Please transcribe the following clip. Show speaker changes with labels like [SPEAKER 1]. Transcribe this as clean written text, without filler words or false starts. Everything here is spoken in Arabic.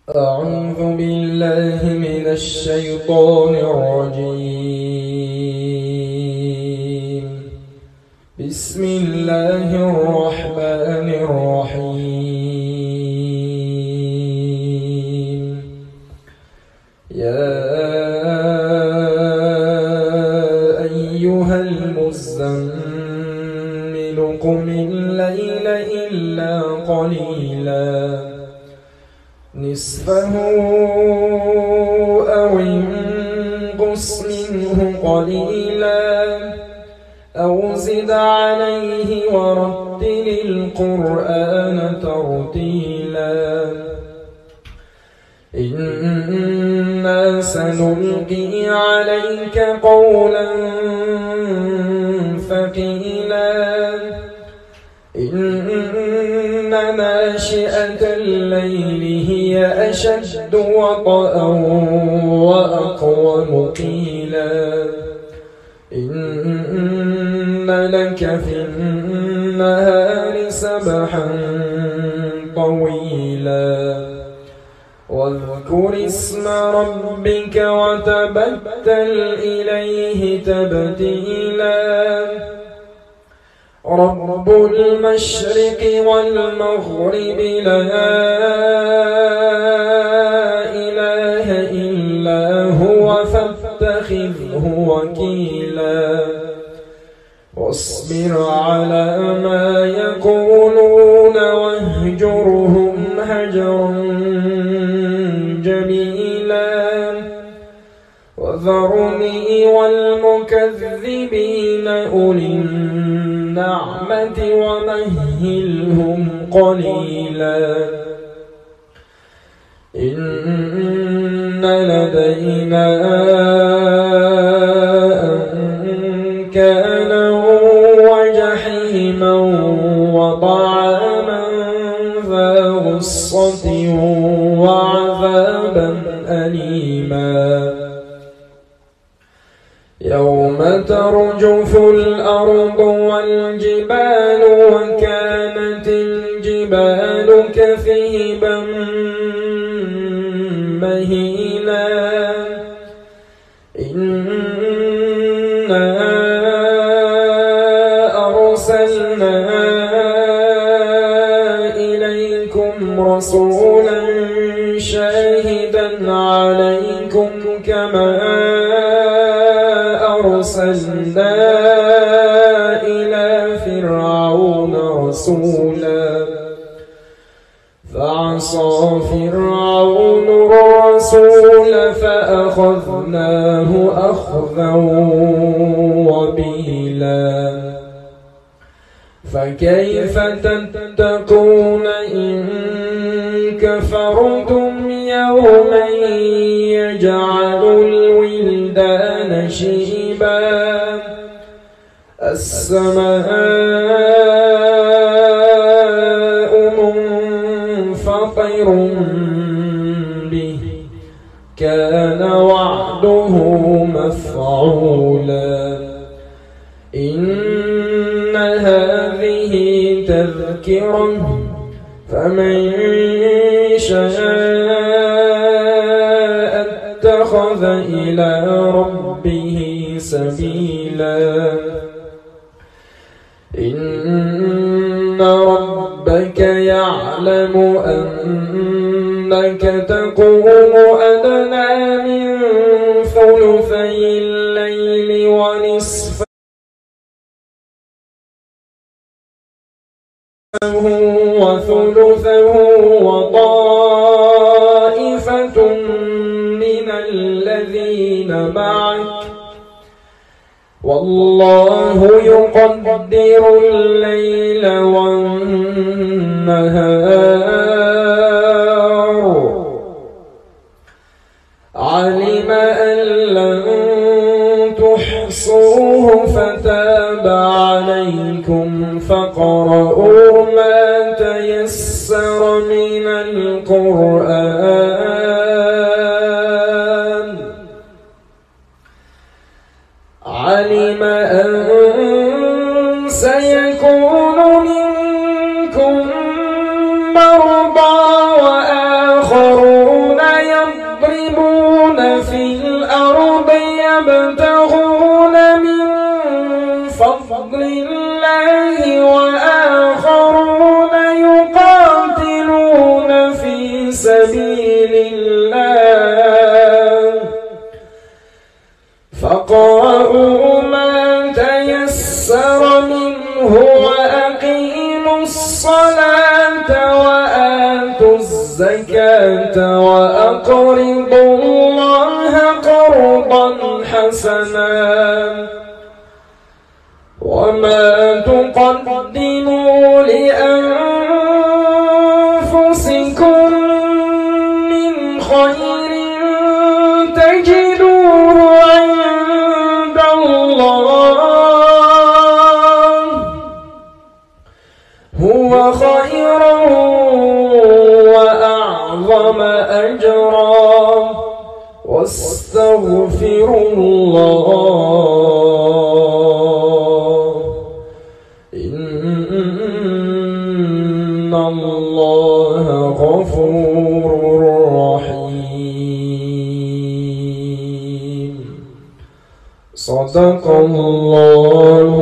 [SPEAKER 1] أعوذ بالله من الشيطان الرجيم. بسم الله الرحمن الرحيم. يا أيها المزمل قم الليل إلا قليلا نصفه أو انقص منه قليلا أو زد عليه ورتل القرآن ترتيلا إنا سنلقي عليك قولا ثقيلا إن ناشئة الليل هي أشد وطئا وأقوم قيلا إن لك في النهار سبحا طويلا واذكر اسم ربك وتبتل إليه تبتيلا رب المشرق والمغرب لا إله إلا هو فاتخذه وكيلا واصبر على ما يقولون واهجرهم هجرا جميلا وذرني والمكذبين أولي النعمة ومهلهم قليلا إن لدينا أنكالا وجحيما وطعاما ذا غصة وعذابا أليما يوم ترجف الأرض والجبال وكانت الجبال كثيبا مهيلا إنا أرسلنا إليكم رسولا شاهدا عليكم كما أرسلنا إلى فرعون رسولا فعصى فرعون الرسول فأخذناه أخذا وبيلا فكيف تتقون إن كفرتم يوما يجعل الولدان شيبا السماء منفطر به كان وعده مفعولا إن هذه تذكرة فمن شاء اتخذ إلى ربه سبيلا إن ربك يعلم أنك تقوم أدنى من ثلثي الليل ونصفه وثلثه وطائفة من الذين معك والله يقدر الليل والنهار علم أن لن تحصوه فتاب عليكم فاقرؤوا ما تيسر من القرآن علم أن سيكون منكم مرضى وآخرون سبيل الله فاقرؤوا ما تيسر منه وأقيموا الصلاة وآتوا الزكاة وأقرضوا الله قرضا حسنا وما تقدموا لأنفسكم من خير تجدوه عند الله هو خيرا وأعظم أجرا واستغفروا الله إن الله غفور رحيم. صدق الله